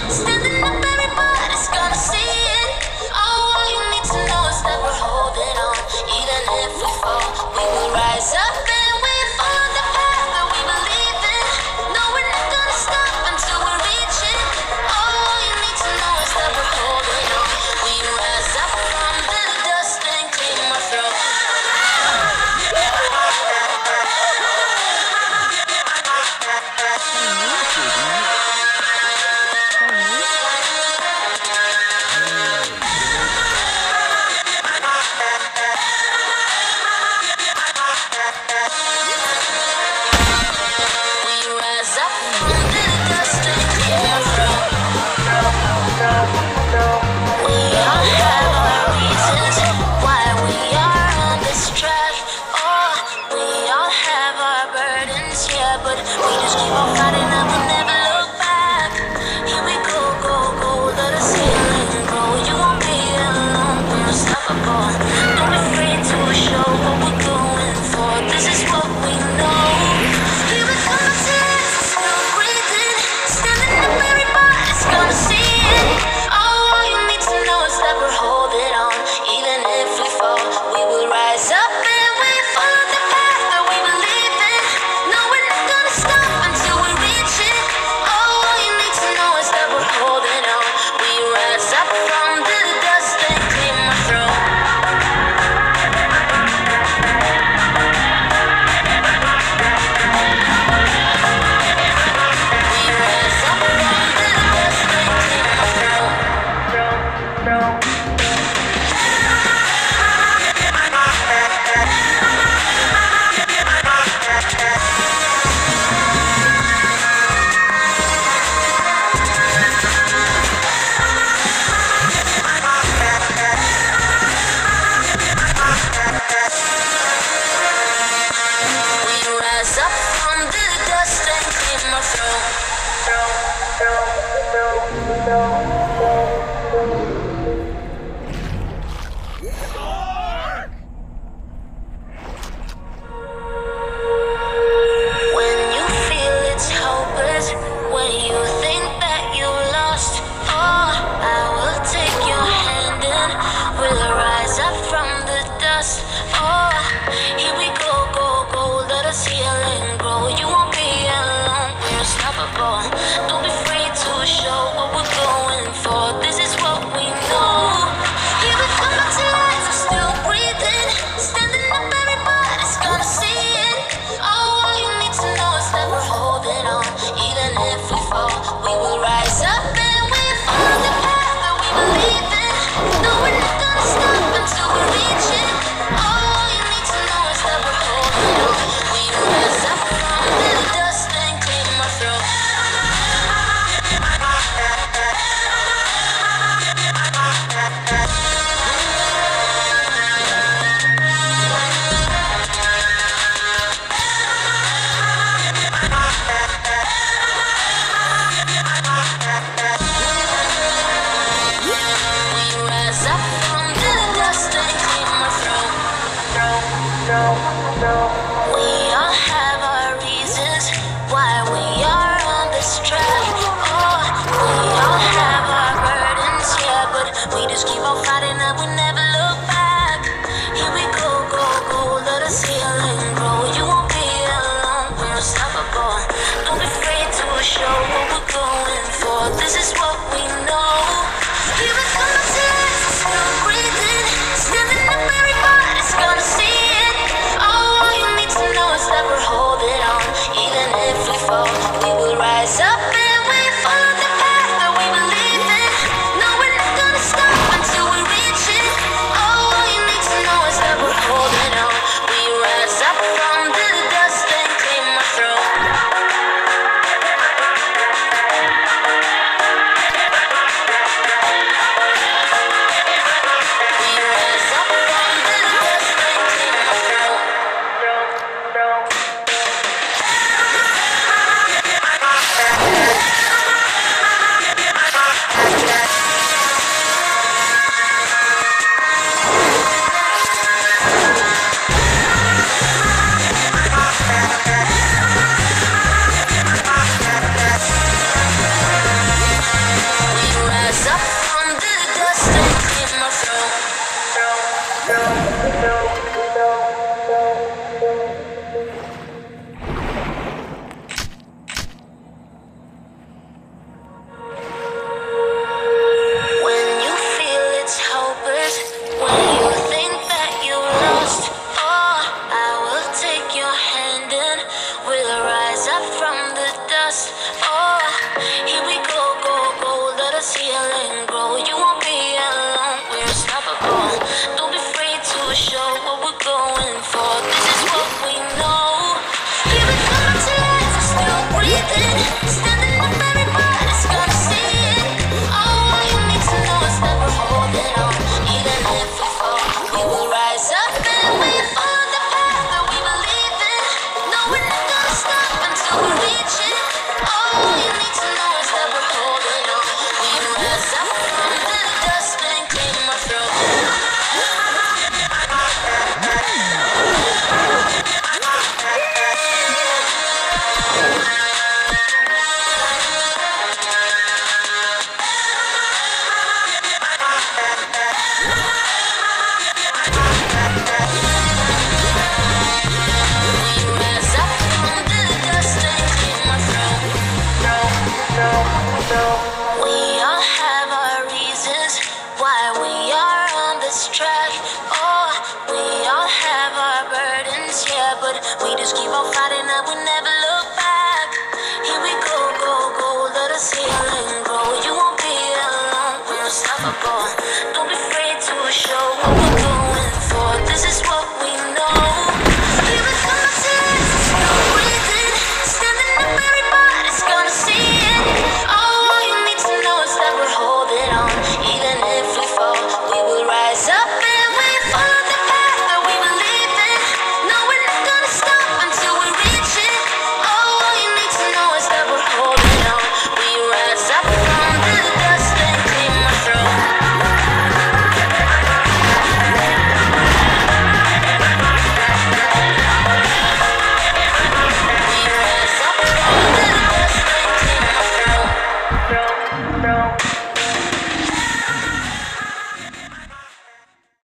Standing up, everybody's gonna see it. All you need to know is that we're holding on. Even if we fall, we will rise up and we follow the path that we believe in. No, we're not gonna stop until we reach it. All you need to know is that we're holding on. We rise up from the dust and clear my throat. But we just keep on fighting and we never look back. Here we go, go, go, let us heal and grow. You won't be alone, we're unstoppable. Don't be afraid to show what we're going for. This is what we know. Here we come to life, still breathing. Standing up, everybody's gonna see it. All you need to know is that we're holding on. Even if we fall, we will rise up and we follow the path that we believe in. No, we're not gonna stop until we reach it. All you need to know is that we're holding on. We rise up from the dust and clear my throat. We rise up from the dust and clear my throat. We rise up from the dust and clear my When you feel it's hopeless, when you think that you lost all, I will take your hand and we'll rise up from the dust. Oh, here we go, go, go, let us heal and grow. You won't be alone, we're unstoppable. Don't be afraid to show what we're going for. This is what we know. Here we come back to life, we're still breathing. Standing up, everybody's gonna see it. All you need to know is that we're holding on. Even if we fall, we will rise up and we follow the path that we believe in. No, we're not gonna stop until we reach it. All you need to know is that we're holding on. We rise up from the dust and clear my throat. We all have our reasons why we are on this track. Oh, we all have our burdens, yeah, but we just keep on fighting and we never look